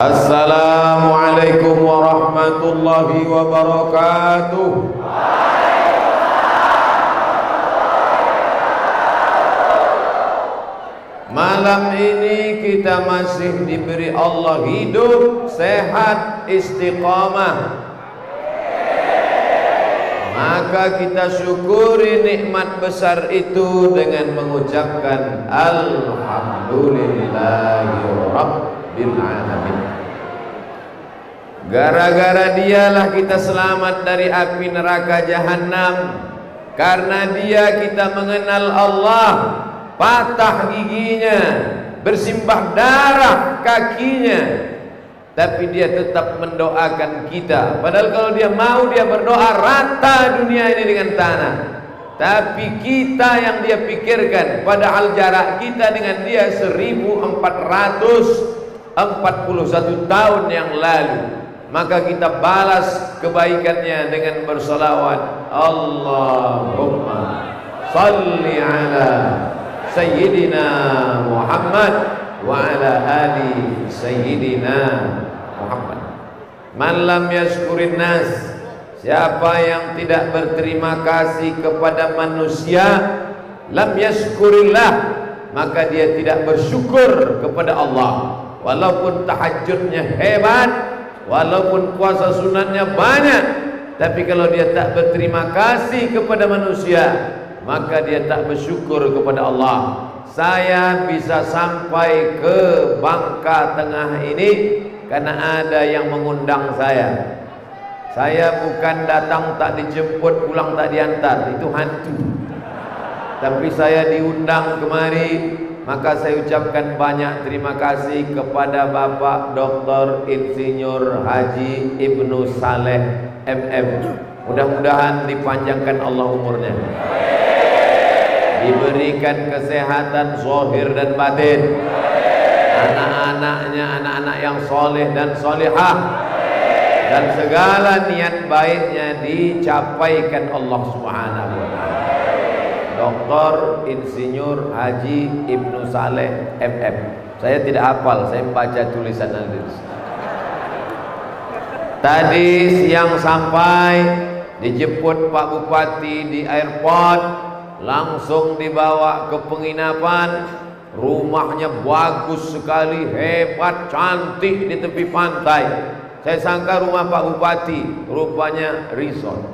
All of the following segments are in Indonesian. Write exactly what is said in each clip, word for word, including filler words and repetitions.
Assalamualaikum warahmatullahi wabarakatuh. Malam ini kita masih diberi Allah hidup, sehat, istiqamah. Maka kita syukuri nikmat besar itu dengan mengucapkan Alhamdulillahi Rabbil Alamin. Gara-gara dialah kita selamat dari api neraka jahanam. Karena dia kita mengenal Allah, patah giginya, bersimbah darah kakinya, tapi dia tetap mendoakan kita. Padahal kalau dia mau, dia berdoa rata dunia ini dengan tanah. Tapi kita yang dia pikirkan, padahal jarak kita dengan dia seribu empat ratus empat puluh satu tahun yang lalu. Maka kita balas kebaikannya dengan bersalawat. Allahumma salli ala Sayyidina Muhammad wa ala ali Sayyidina Muhammad. Man lam yashkurin nas, siapa yang tidak berterima kasih kepada manusia, lam yashkurillah, maka dia tidak bersyukur kepada Allah. Walaupun tahajudnya hebat, walaupun puasa sunatnya banyak, tapi kalau dia tak berterima kasih kepada manusia, maka dia tak bersyukur kepada Allah. Saya bisa sampai ke Bangka Tengah ini karena ada yang mengundang saya. Saya bukan datang tak dijemput, pulang tak diantar, itu hantu. Tapi saya diundang kemari, maka saya ucapkan banyak terima kasih kepada Bapak Doktor Insinyur Haji Ibnu Saleh M M. Mudah-mudahan dipanjangkan Allah umurnya, diberikan kesehatan zahir dan batin, anak-anaknya anak-anak yang soleh dan solehah, dan segala niat baiknya dicapaikan Allah Subhanahu wa Ta'ala. Doktor Insinyur Haji Ibnu Saleh M M. Saya tidak hafal, saya membaca tulisan Anda. Tadi siang sampai, dijemput Pak Bupati di airport, langsung dibawa ke penginapan. Rumahnya bagus sekali, hebat, cantik di tepi pantai. Saya sangka rumah Pak Bupati, rupanya resort.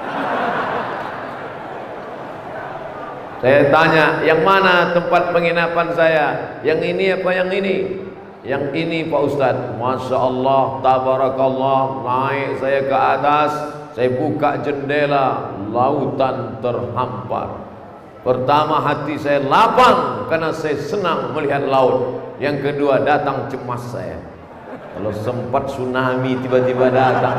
Saya tanya, yang mana tempat penginapan saya? Yang ini apa yang ini? Yang ini Pak Ustadz. Masya Allah, tabarakallah. Naik saya ke atas, saya buka jendela, lautan terhampar. Pertama, hati saya lapang karena saya senang melihat laut. Yang kedua, datang cemas saya. Kalau sempat tsunami tiba-tiba datang.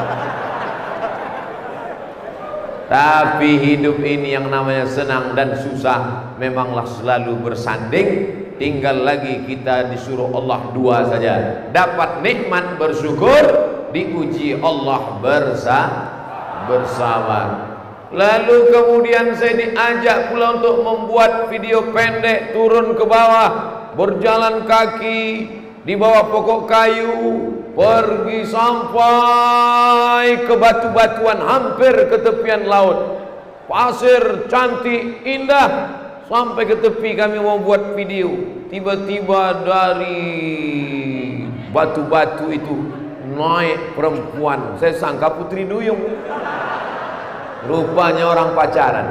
Tapi hidup ini yang namanya senang dan susah memanglah selalu bersanding. Tinggal lagi kita disuruh Allah dua saja. Dapat nikmat bersyukur, diuji Allah bersa bersama. Lalu kemudian saya diajak pula untuk membuat video pendek, turun ke bawah, berjalan kaki di bawah pokok kayu, pergi sampai ke batu-batuan hampir ke tepian laut, pasir cantik indah, sampai ke tepi kami mau buat video. Tiba-tiba dari batu-batu itu naik perempuan, saya sangka Putri Duyung, rupanya orang pacaran.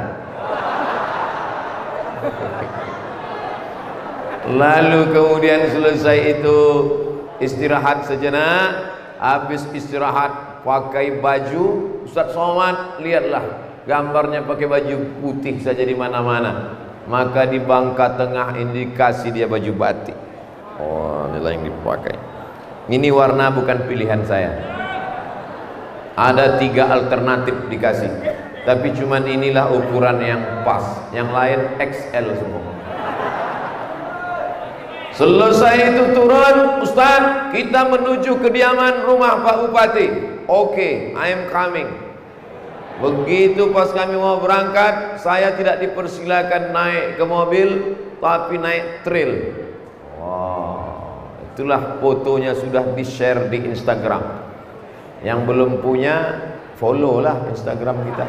Lalu kemudian selesai itu istirahat sejenak. Habis istirahat pakai baju, Ustaz Somad lihatlah gambarnya pakai baju putih saja di mana-mana. Maka di Bangka Tengah indikasi dia baju batik. Oh, inilah yang dipakai. Ini warna bukan pilihan saya. Ada tiga alternatif dikasih, tapi cuman inilah ukuran yang pas. Yang lain X L semua. Selesai itu turun, Ustaz, kita menuju kediaman rumah Pak Bupati. Oke, okay, I am coming. Begitu pas kami mau berangkat, saya tidak dipersilakan naik ke mobil, tapi naik trail. Wow, itulah fotonya sudah di-share di Instagram. Yang belum punya, follow lah Instagram kita.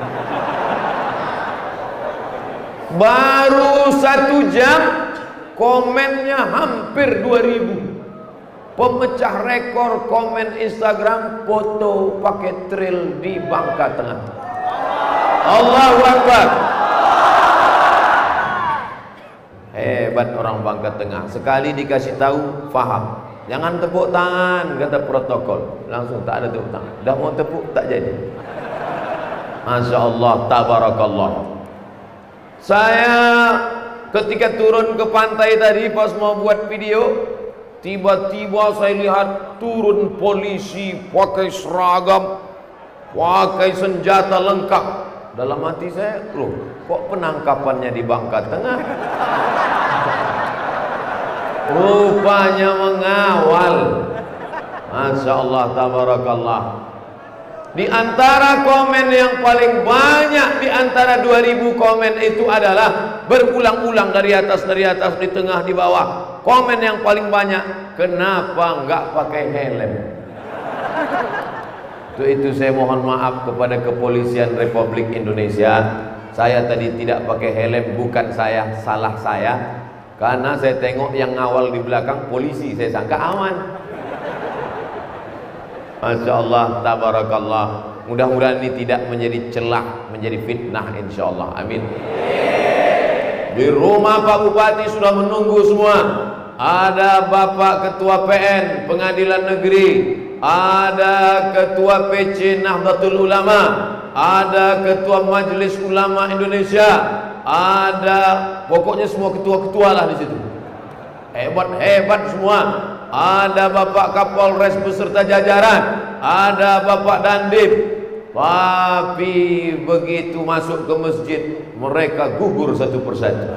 Baru satu jam komennya hampir dua ribu. Pemecah rekor komen Instagram foto pakai trail di Bangka Tengah. Allahu Akbar. Hebat orang Bangka Tengah. Sekali dikasih tahu, faham. Jangan tepuk tangan, kata protokol. Langsung tak ada tepuk tangan. Dah mau tepuk, tak jadi. Masya Allah, tabarakallah. Saya ketika turun ke pantai tadi pas mau buat video, tiba-tiba saya lihat turun polisi pakai seragam, pakai senjata lengkap. Dalam hati saya, loh, kok penangkapannya di Bangka Tengah? Rupanya mengawal. Masya Allah, tabarakallah. Di antara komen yang paling banyak, di antara dua ribu komen itu adalah berulang-ulang dari atas, dari atas, di tengah, di bawah. Komen yang paling banyak, kenapa nggak pakai helm? Untuk itu saya mohon maaf kepada Kepolisian Republik Indonesia. Saya tadi tidak pakai helm, bukan saya, salah saya. Karena saya tengok yang ngawal di belakang polisi, saya sangka aman. Masya Allah, tabarakallah. Mudah-mudahan ini tidak menjadi celah, menjadi fitnah, insya Allah. Amin. Di rumah Pak Bupati sudah menunggu semua. Ada Bapak Ketua P N Pengadilan Negeri, ada Ketua P C Nahdlatul Ulama, ada Ketua Majelis Ulama Indonesia, ada pokoknya semua ketua-ketua lah di situ. Hebat-hebat semua. Ada Bapak Kapolres beserta jajaran, ada Bapak Dandim. Tapi begitu masuk ke masjid, mereka gugur satu persatu.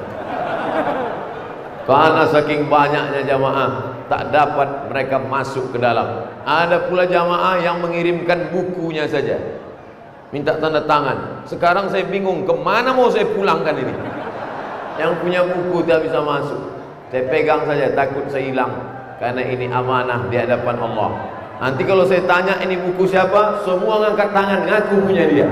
Karena saking banyaknya jamaah, tak dapat mereka masuk ke dalam. Ada pula jamaah yang mengirimkan bukunya saja, minta tanda tangan. Sekarang saya bingung, kemana mau saya pulangkan ini? Yang punya buku tak bisa masuk. Saya pegang saja, takut saya hilang. Karena ini amanah di hadapan Allah. Nanti kalau saya tanya ini buku siapa, semua ngangkat tangan, ngaku punya dia.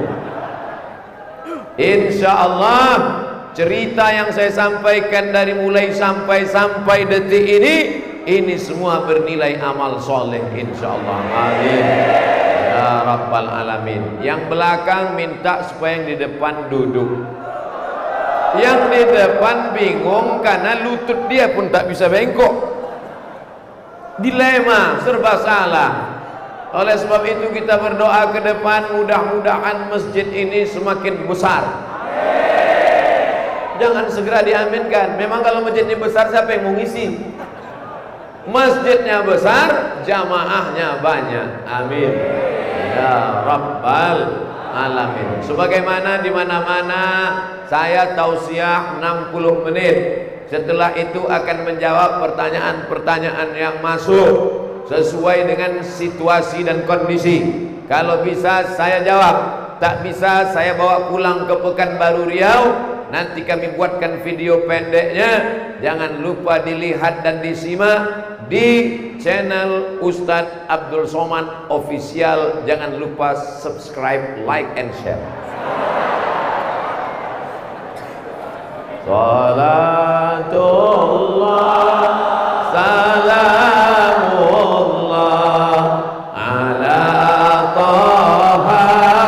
Insya Allah, cerita yang saya sampaikan dari mulai sampai sampai detik ini, ini semua bernilai amal soleh, insya Allah. Amin ya Rabbal Alamin. Yang belakang minta supaya yang di depan duduk. Yang di depan bingung karena lutut dia pun tak bisa bengkok. Dilema, serba salah. Oleh sebab itu kita berdoa ke depan, mudah-mudahan masjid ini semakin besar. Jangan segera diaminkan. Memang kalau masjidnya besar, siapa yang mau ngisi? Masjidnya besar, jamaahnya banyak. Amin ya Rabbal Alamin. Sebagaimana di mana-mana saya tausiah enam puluh menit. Setelah itu akan menjawab pertanyaan-pertanyaan yang masuk sesuai dengan situasi dan kondisi. Kalau bisa saya jawab, tak bisa saya bawa pulang ke Pekanbaru Riau. Nanti kami buatkan video pendeknya. Jangan lupa dilihat dan disimak di channel Ustadz Abdul Somad Official. Jangan lupa subscribe, like, and share. Salatullah, salamullah ala Taha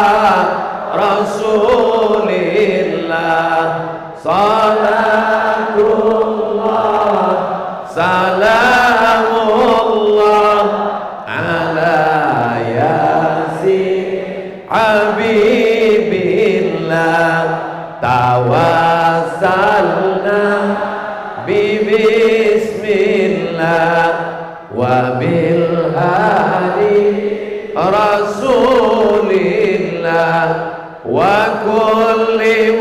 Rasulillah. Salatullah, salamullah ala Yasin Habibillah. Tawassalna bi bismillah wa bil hadi rasulillah wa kulli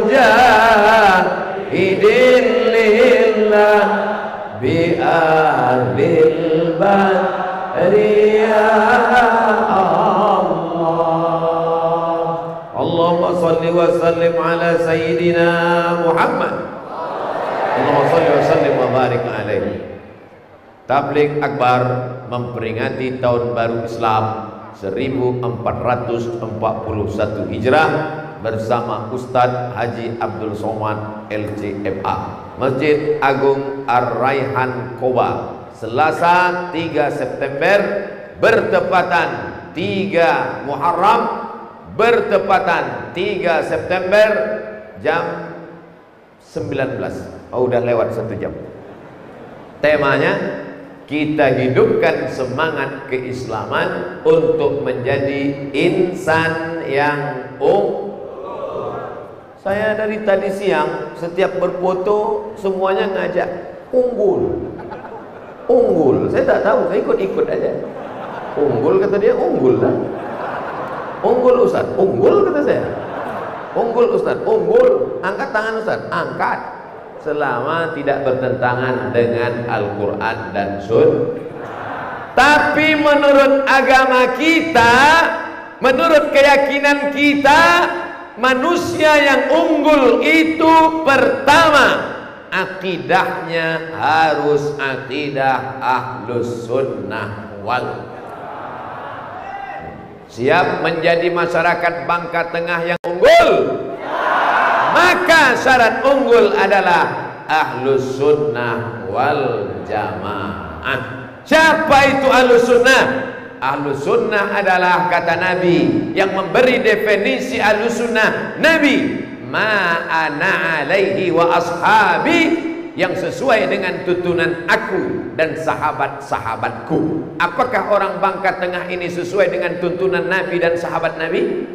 mujahidin lillah bi ahlil badri ya Allahumma salli wa sallim ala sayyidina Muhammad. Allahumma salli wa sallim wa barik alaihi. Tabligh Akbar memperingati tahun baru Islam seribu empat ratus empat puluh satu Hijrah bersama Ustadz Haji Abdul Somad L C M A, Masjid Agung Ar-Raihan Koba, Selasa tiga September bertepatan tiga Muharram bertepatan tiga September jam sembilan belas. Oh, udah lewat satu jam. Temanya, kita hidupkan semangat keislaman untuk menjadi insan yang unggul. Saya dari tadi siang setiap berfoto semuanya ngajak unggul, unggul. Saya tak tahu, saya ikut-ikut aja. Unggul kata dia, unggul lah. Unggul Ustaz, unggul kata saya. Unggul Ustaz, unggul. Angkat tangan Ustaz, angkat. Selama tidak bertentangan dengan Al-Quran dan Sunnah. Tapi menurut agama kita, menurut keyakinan kita, manusia yang unggul itu pertama, akidahnya harus akidah Ahlus Sunnah wal. Siap menjadi masyarakat Bangka Tengah yang unggul? Maka syarat unggul adalah Ahlus Sunnah wal Jamaah. Siapa itu Ahlus Sunnah? Ahlus Sunnah adalah kata Nabi yang memberi definisi Ahlus Sunnah. Nabi, ma ana alaihi wa ashabi, yang sesuai dengan tuntunan aku dan sahabat-sahabatku. Apakah orang Bangka Tengah ini sesuai dengan tuntunan Nabi dan sahabat Nabi?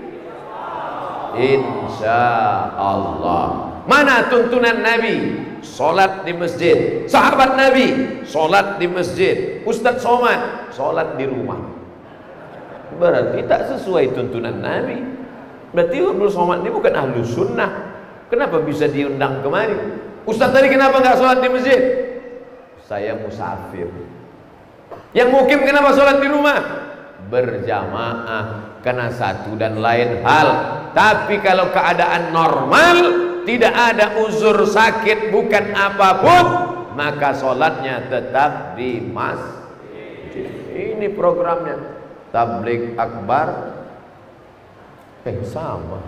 Insya Allah. Mana tuntunan Nabi? Solat di masjid. Sahabat Nabi solat di masjid. Ustadz Somad solat di rumah. Berarti tak sesuai tuntunan Nabi. Berarti Abdul Somad ini bukan ahlu sunnah. Kenapa bisa diundang kemari? Ustadz tadi kenapa nggak solat di masjid? Saya musafir. Yang mukim kenapa solat di rumah? Berjamaah karena satu dan lain hal. Tapi kalau keadaan normal, tidak ada uzur sakit bukan apapun, maka sholatnya tetap di masjid. Ini programnya Tabligh Akbar. Eh sama.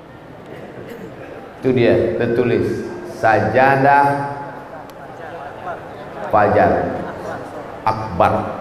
Itu dia tertulis Sajadah Fajar Akbar.